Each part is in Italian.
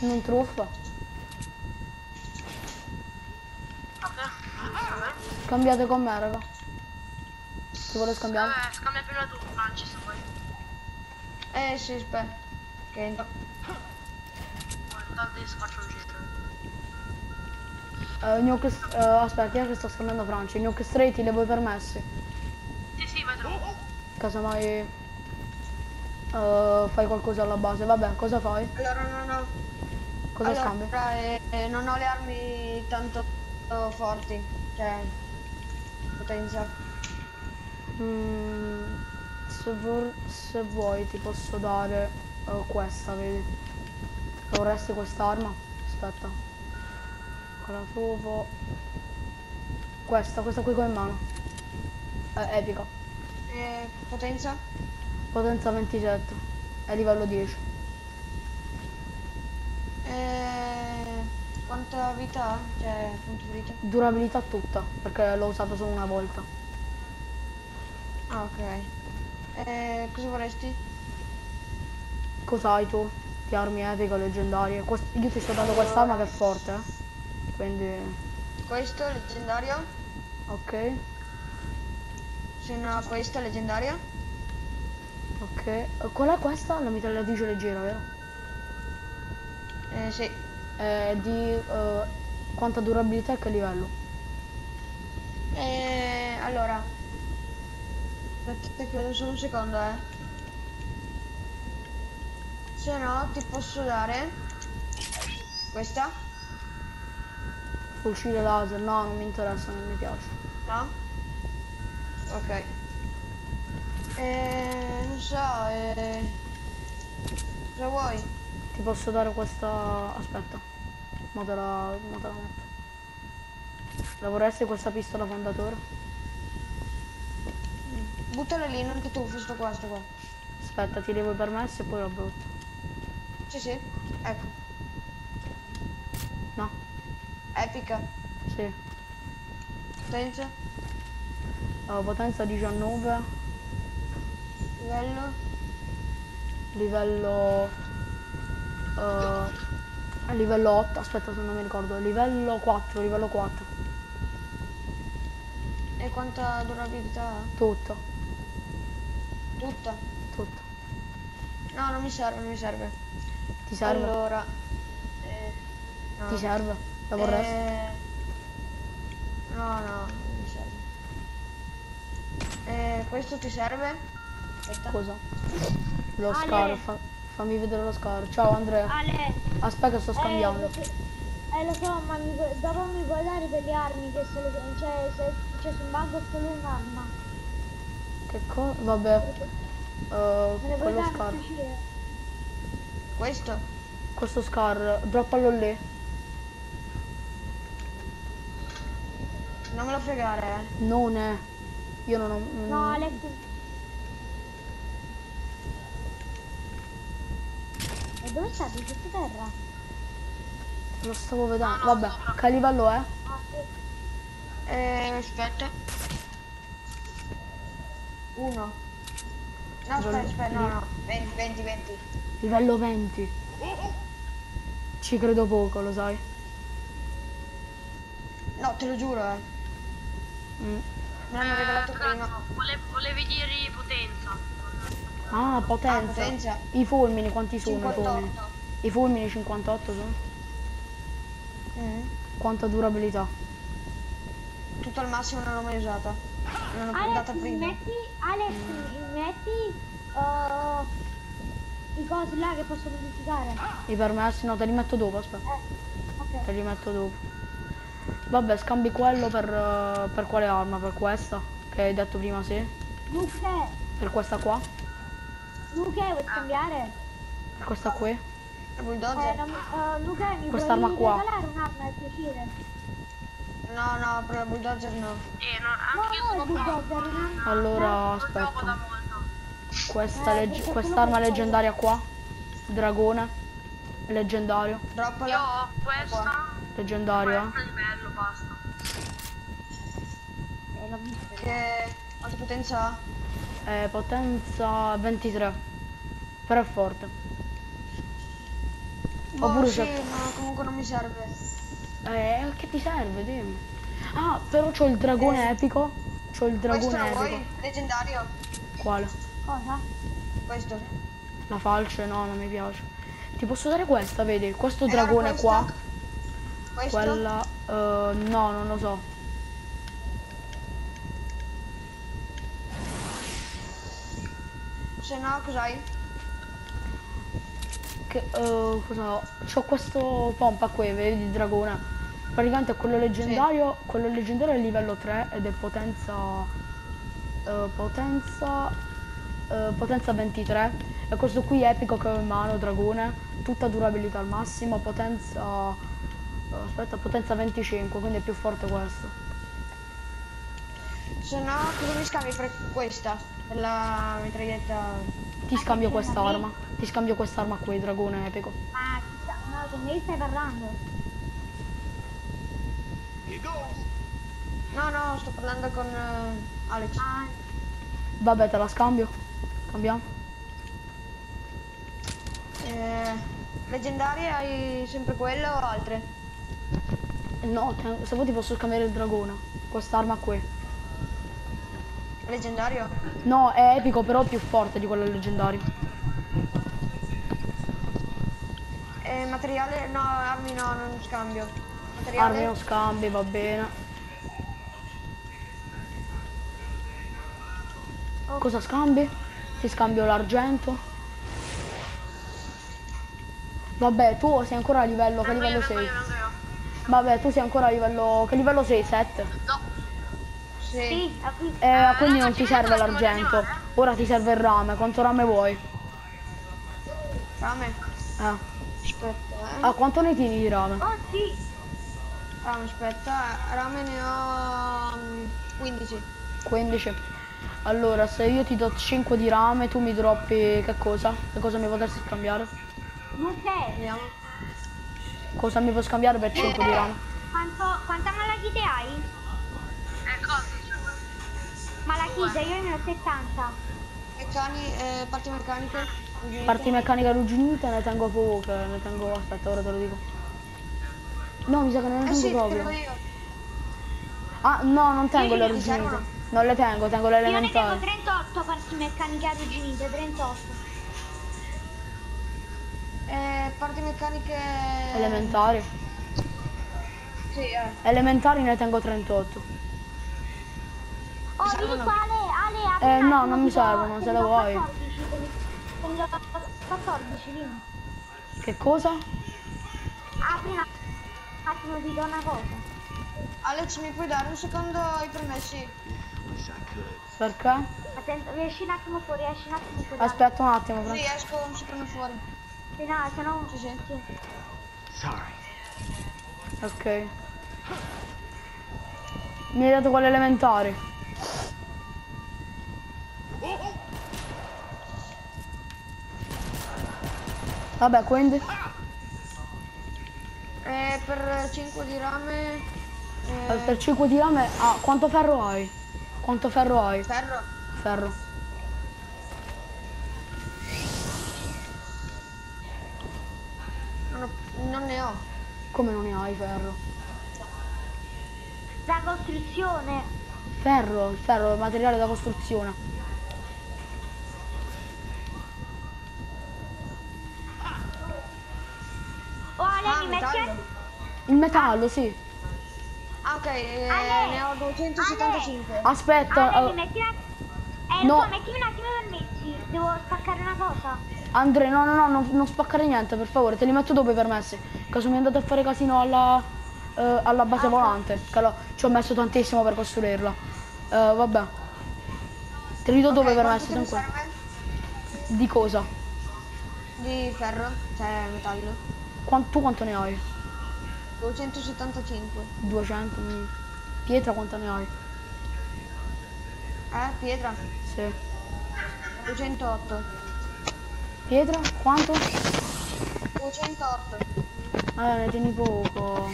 Non truffa. Vabbè, Scambiate con me, raga. Chi vuole scambiare? vabbè, scambia prima tu, Francis, poi. Sì, aspetta. Che intanto Intanto io faccio un giro. Aspetta, io che sto scambiando Francia. Gnoc stretti li vuoi permessi? Sì, sì, vai troppo. Casomai fai qualcosa alla base. Vabbè, cosa fai? allora no. Cosa scambi? Allora, non ho le armi tanto forti, cioè potenza. Se vuoi ti posso dare questa, vedi? Vorresti quest'arma? Aspetta. La trovo. Questa qui con in mano. È epica. Potenza? Potenza 27. È livello 10. Quanta vita ha? Cioè, punto di vita? Durabilità tutta, perché l'ho usato solo una volta. Ah, ok. Cosa vorresti? Cos'hai tu? Di armi epiche, leggendarie? Io ti sto dando quest'arma che è forte, Quindi. Questo è leggendario? Ok, Se no, questa è leggendaria? ok. Qual è questa? La mitragliatrice leggera, vero? Sì. Quanta durabilità e che livello? Allora, aspetta che vedo solo un secondo, Se no, ti posso dare questa? Fucile laser? No, non mi interessa, non mi piace. No? Ok. Non so, cosa vuoi? Ti posso dare questa. Aspetta, mo te la metto. La vorresti questa pistola fondatore? Buttala lì, non ti tuffi, sto qua. Aspetta, ti levo i permessi e poi la butto. Sì, ecco, No? epica. Sì. Potenza, Potenza 19. livello, Livello. Livello 8. Aspetta se non mi ricordo. Livello 4, livello 4. e quanta durabilità ha? Tutto. Tutta? Tutto. No, non mi serve. Ti serve? Allora, Ti no. serve? La vorresti? No, non mi serve. Questo ti serve? Aspetta. Cosa? Lo Ale. scar, fammi vedere lo scar. Ciao Andrea. Ale, Aspetta che sto scambiando. lo so, ma dopo mi puoi dare delle armi che se c'è sul bug solo un'arma. Che cosa? Vabbè. Me ne puoi Quello dare scar. per piacere? Questo? Questo scar, droppalo lì. Non me lo fregare, Non è. Io non ho. No, Alex. E dove sta? Di sottoterra? Lo stavo vedendo. Vabbè, che livello è? Ah, sì. Aspetta. 1. No, aspetta, no. 20. Livello 20. Ci credo poco, lo sai. No, te lo giuro, Mm. Me l'hanno regalato prima. Volevi dire potenza. Ah, potenza. Potenza. I fulmini, quanti sono i fulmini? 58. I fulmini 58 sono? Quanta durabilità? Tutto al massimo non l'ho mai usata. Non l'ho Alex, andata prima. metti i cosi là che posso modificare. I permessi? No, te li metto dopo, aspetta. Ok. Te li metto dopo. Vabbè, scambi quello per quale arma? Per questa? Che hai detto prima sì? Luke, Per questa qua? vuoi scambiare? Per questa qui? Bulldozer? Luke, mi Quest'arma puoi qua. regalare un'arma per piacere? No, per la bulldozer no. Anche io No, sono il qua. bulldozer, un'arma. Allora, Non gioco da aspetta. molto. Quest'arma leggendaria qua? Dragone? Leggendario? Io Droppala. ho questa. Leggendario, eh? Questa livello, basta. Quanta potenza ha? Potenza 23. Però è forte. Boh, Oppure sì, c'è... ma comunque non mi serve. Che ti serve, dimmi. Ah, però c'ho il dragone epico. C'ho il Questo dragone lo epico. vuoi? Leggendario? Quale? Cosa? Questo. La falce? No, non mi piace. Ti posso dare questa, vedi? Questo Allora dragone qua. questa? Questo? Quella... no, non lo so. Se no, cos'hai? Che, cosa ho? C'ho questo pompa qui, vedi, il dragone. Praticamente è quello leggendario è livello 3 ed è potenza... potenza 23. E questo qui epico che ho in mano, dragone, tutta durabilità al massimo, potenza... aspetta, potenza 25, quindi è più forte questo. Se no, cosa mi scambi per questa? Per la mitraglietta? Ti scambio c'è una quest'arma. Ti scambio quest'arma qui, dragone epico. Ma no, con me stai parlando? No, no, sto parlando con Alex. Ah, Vabbè, te la scambio. Cambiamo. Leggendarie hai sempre quelle o altre? No, se vuoi ti posso scambiare il dragone. Quest'arma qui. Leggendario? No, è epico però più forte di quello leggendario. Materiale? No, armi no, non scambio. Materiale? Armi non scambi, va bene. Cosa scambi? Ti scambio l'argento. Vabbè, tu sei ancora a livello, che livello sei? vengo io. Vabbè, tu sei ancora a livello, che livello sei? 7? No. Sì. sì, ho visto. Quindi adesso non ti ci metto serve un attimo di l'argento. animale. Ora ti serve il rame. Quanto rame vuoi? Rame. Aspetta, Ah, quanto ne tieni di rame? Oh sì, Rame, aspetta. Rame ne ho 15. 15. Allora, se io ti do 5 di rame, tu mi droppi che cosa? Che cosa mi potresti scambiare? non sei. Vediamo. Cosa mi puoi scambiare per 5 di rame? Quanta malachite hai? Cosa? Malachite, io ne ho 70. Parti meccaniche. Parti meccanica arrugginita ne tengo poche, ne tengo... aspetta, ora te lo dico. No, mi sa che non ne tengo Sì, proprio. tengo io. Ah, no, non tengo le Ti servono? arrugginite. Non le tengo le Io ne tengo elementari. 38 parti meccaniche arrugginite, 38. Parti meccaniche. Elementari. Sì, Elementari ne tengo 38. Oh, vieni servono? qua Ale, apri un No, attimo, non mi ti do- servono, te se ne le do vuoi. 14, te ne do 14, vieni. Che cosa? Apri un attimo, ti do una cosa. Alex, mi puoi dare un secondo i permessi? Perché? Attento, esci un attimo fuori, esci un attimo fuori. Aspetta un attimo, Sì, Franco. esco un secondo fuori. Sì, no, se no... Sì, sì. Ok. Mi hai dato quelle elementari. Vabbè, quindi. Per 5 di rame. Per 5 di rame. Ah, quanto ferro hai? Quanto ferro hai? Ferro. Ferro. Non ne ho. Come non ne hai ferro? La costruzione. Ferro, il ferro è il materiale da costruzione. Oh Ale, mi metti metallo. anche... Il metallo, sì. Ah, ok, Ale! ne ho 275. Aspetta, Ale, mi metti un attimo... no. lo so, mettimi un attimo i permessi. Devo spaccare una cosa. Andrea, no, non spaccare niente, per favore, te li metto dopo i permessi. Caso mi è andato a fare casino alla base volante, che ci ho messo tantissimo per costruirla. Vabbè. Te li do dopo i permessi, Quanto ti tranquillo. serve? Di cosa? Di ferro, cioè metallo. Tu quanto ne hai? 275. 200? Pietra quanto ne hai? Pietra. Sì. 208. Pietra? Quanto? 208. Ne tieni poco.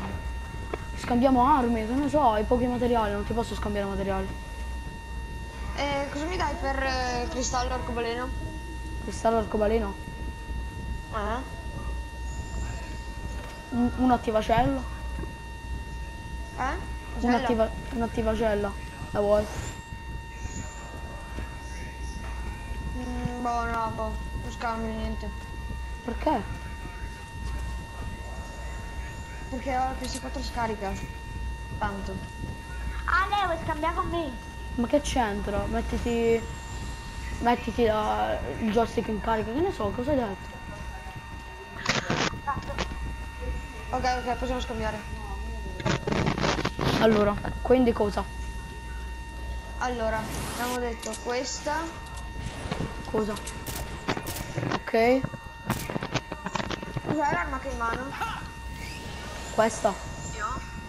Scambiamo armi, che ne so, hai pochi materiali, non ti posso scambiare materiali. Cosa mi dai per cristallo arcobaleno? Cristallo arcobaleno. Un attivacello. Cella? Un'attivacella. La vuoi? Boh, no, boh. Non scambio niente. Perché? Perché ho la PS4 scarica. Tanto. Ah, lei vuoi scambiare con me? Ma che c'entra? Mettiti il joystick in carica, che ne so, cosa hai detto? Ok, possiamo scambiare. Allora, quindi cosa? Allora, abbiamo detto questa. Cosa? Ok, Cos'è l'arma che hai in mano? questa. Io?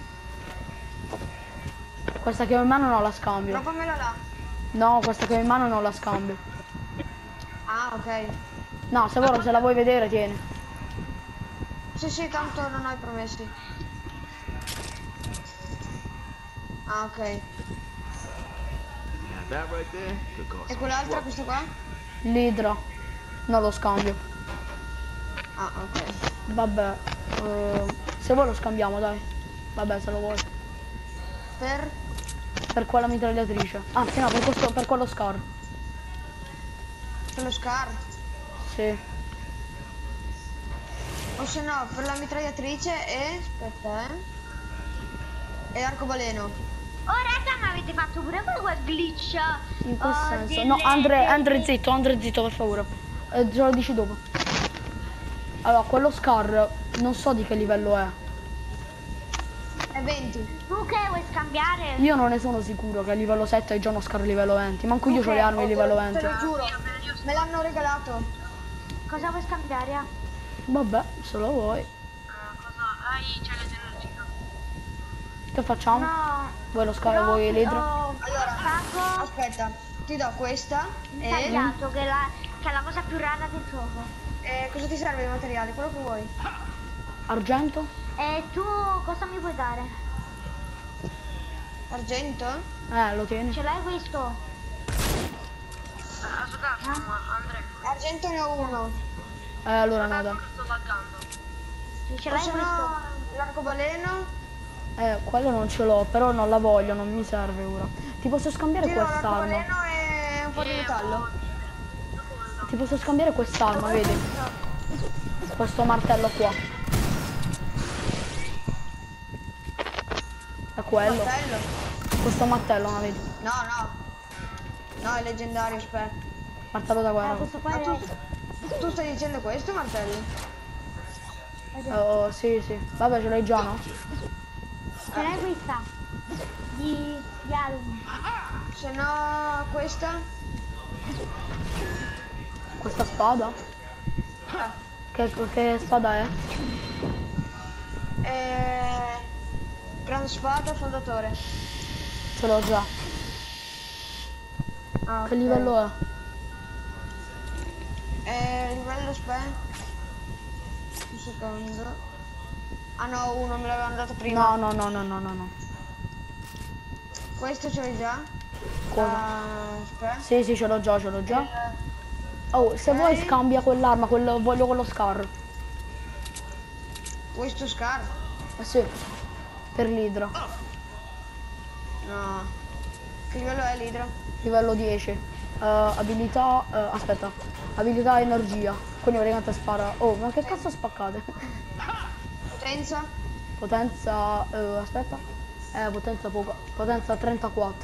Questa che ho in mano non la scambio. Droppamela là. No, questa che ho in mano non la scambio. Ah, ok. No, se la vuoi vedere, tieni. Sì, tanto non hai promessi. Ah, ok. Now that right there could cause E some quell'altra, trouble. questa qua? L'idra. Non lo scambio. Ah, ok. Vabbè. Se vuoi lo scambiamo, dai. Vabbè, se lo vuoi. Per? Per quella mitragliatrice. Anzi no, per quello scar. Per lo scar? Sì. O se no, per la mitragliatrice e... aspetta, e l'arcobaleno. Oh raga, ma avete fatto pure quel glitch? In che senso? delle- No, Andre delle- zitto per favore. Ce lo dici dopo. Allora, quello scar non so di che livello è. È 20. Tu che vuoi scambiare? Io non ne sono sicuro che a livello 7 hai già uno scar livello 20. Manco io ho le armi a livello Te 20. lo giuro. Me l'hanno regalato. Cosa vuoi scambiare? Vabbè, se lo vuoi. Cosa? Hai c'è l'energia. Che facciamo? No. Vuoi lo scar, vuoi l'idra? Allora, Pago aspetta, ti do questa e... tagliato, che è la cosa più rara del gioco. cosa ti serve di materiale? Quello che vuoi. Argento? E tu cosa mi puoi dare? Argento? Lo tieni. Ce l'hai questo? Aspetta, Andrea. Argento ne ho uno. Allora no, dai. Sto laggando. Sì, ce O l'hai se questo? no, l'arcobaleno. Quello non ce l'ho, però non la voglio, non mi serve ora. Ti posso scambiare Ti do quest'arma. l'arcobaleno e un po' di metallo. Ti posso scambiare quest'arma, vedi? Questo martello qua. È quello. Martello? Questo martello, ma vedi? No, no. No, è leggendario, aspetta. Martello da guerra. Questo qua Ma è... tu stai dicendo questo, martello? Oh, sì, sì. Vabbè, ce l'hai già, no? Ce l'hai questa? Di alumi. Se no, questa? Questa spada? Che spada è? Gran spada, fondatore. Ce l'ho già. Ah, Che ok. livello è? Livello aspetta. Un secondo. Ah no, uno me l'avevano dato prima. No, no. Questo ce l'hai già? Cosa? Aspetta. Sì, ce l'ho già. Oh, se vuoi scambia quell'arma, voglio quello scar. Questo scar? Sì. Per l'idra. No. Che livello è l'idra? Livello 10. Abilità. Aspetta. Abilità energia. Quindi praticamente spara. Oh, ma che cazzo spaccate? Potenza? Potenza. Aspetta. Potenza poca. Potenza 34.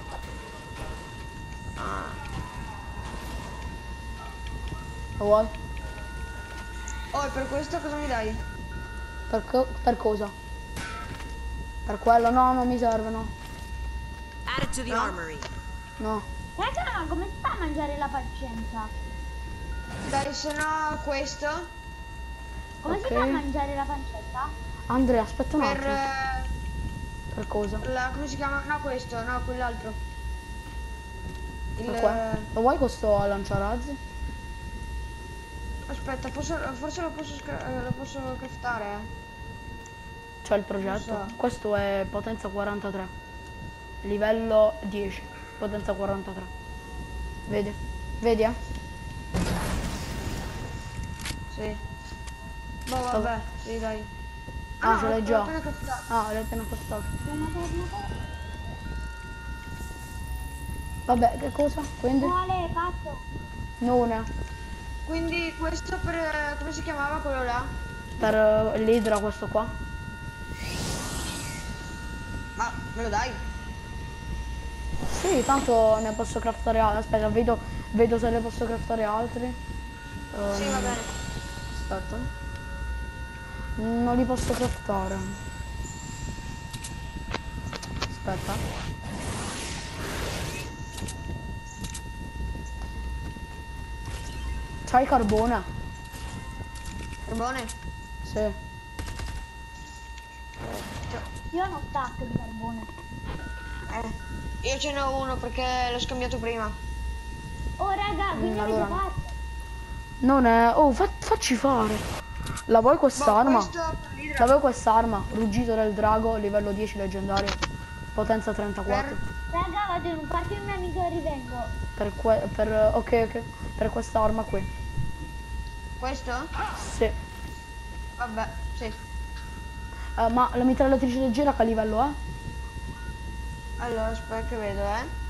Lo vuoi? Oh, e per questo cosa mi dai? Per cosa? Per quello? No, non mi serve, no. Add it to the armory. No. Raga, ma come si fa a mangiare la pazienza? Dai, se no questo? Come Ok. si fa a mangiare la pancetta? Andrea, aspetta un Per attimo. Per cosa? come si chiama? No, questo, no, quell'altro. Per qua? Lo vuoi questo a lanciarazzi? Aspetta, forse lo posso craftare, C'è il progetto. Non so. Questo è potenza 43. Livello 10. Potenza 43. Vedi? Vedi, eh? Sì. Boh, vabbè, sì, dai. Ah, ce l'hai l'ho già. appena captato. Ah, l'hai appena costato. Vabbè, che cosa? Quindi? Quale fatto? Non è. Quindi questo per... come si chiamava quello là? Per l'idra questo qua. Ma me lo dai? Sì, tanto ne posso craftare altri. Aspetta, vedo se ne posso craftare altri. Sì, va bene. Aspetta. Non li posso craftare. Aspetta. C'hai carbone? Carbone? Sì. Io non stacco di carbone. Io ce n'ho uno perché l'ho scambiato prima. Oh raga, quindi allora avete no. fatto? Non è... Oh, facci fare. La vuoi quest'arma? Questo per l'idra. La vuoi quest'arma? Ruggito del drago, livello 10 leggendario. Potenza 34. Raga, vado in un parco il mio amico e rivengo. Ok. Per quest'arma qui. Questo? Sì. Vabbè, sì. Ma la mitragliatrice leggera che livello è? Allora, aspetta che vedo,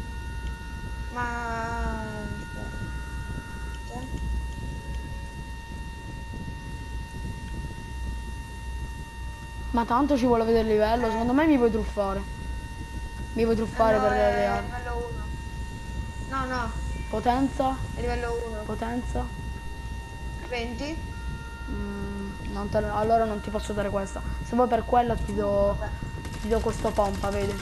Ma... aspetta. Ma tanto ci vuole vedere il livello, secondo me mi vuoi truffare. Mi vuoi truffare per le armi. livello 1. No, Potenza? è livello 1. Potenza? 20. Allora non ti posso dare questa. Se vuoi per quella ti do questo pompa, vedi?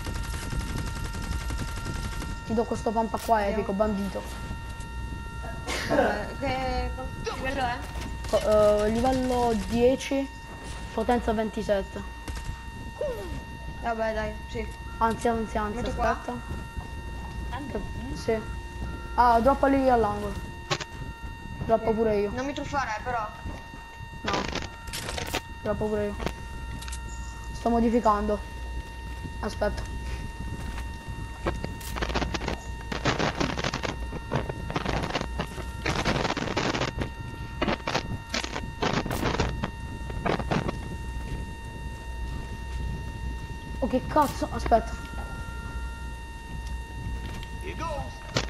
Ti do questo pompa qua epico, bandito. Vabbè, che livello è? Livello 10, potenza 27. Vabbè, dai, sì. Anzi, Metto qua? aspetta. Sì. Ah, droppa lì all'angolo. Droppo pure io. Non mi truffare, però. No. Droppo pure io. Sto modificando. Aspetta. Oh, che cazzo? Aspetta. Here goes.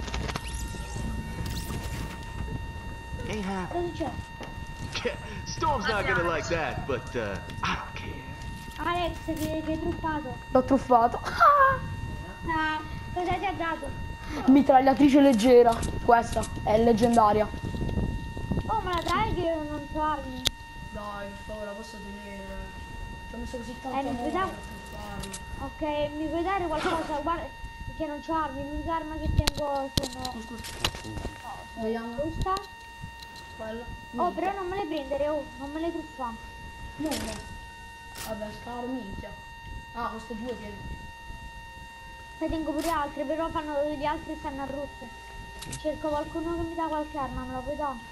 Ain't happening. Cosa c'è? Storm's not gonna like that, but I don't care. Alex, che hai truffato? L'ho truffato. Ah, cosa ti ha dato? Mitragliatrice leggera. Questa è leggendaria. Oh, me la dai che io non so armi? Dai, per favore, la posso tenere. Ci ho messo così tanto mi puoi dare? Ok, mi puoi dare qualcosa? Guarda, perché non c'ho armi, l'unica arma che tengo sono... Vediamo. Questa? Quella. Oh, però non me le prendere, oh, non me le truffa. No. Vabbè, scaro minchia. Ah, queste due tieni. Ne tengo pure altre, però gli altri stanno a rotte. Cerco qualcuno che mi dà qualche arma, me la puoi dare?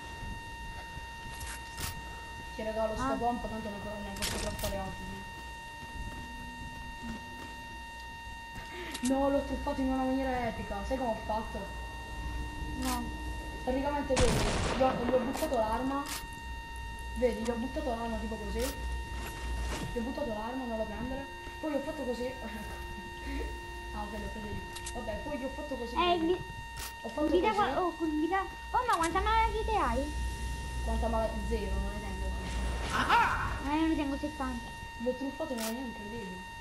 Ti regalo sto pompa, tanto non posso trattare altri. No, l'ho truffato in una maniera epica. Sai come ho fatto? No. Praticamente vedi, gli ho buttato l'arma. Vedi, gli ho buttato l'arma tipo così. Gli ho buttato l'arma, non la prendere. Poi ho fatto così. Ah, ok, l'ho preso io. Vabbè, poi gli ho fatto così. Ho fatto così. Oh, ma quanta malattie hai? Quanta male? Zero, non ne tengo. Io ne tengo 70. L'ho truffato in una maniera incredibile.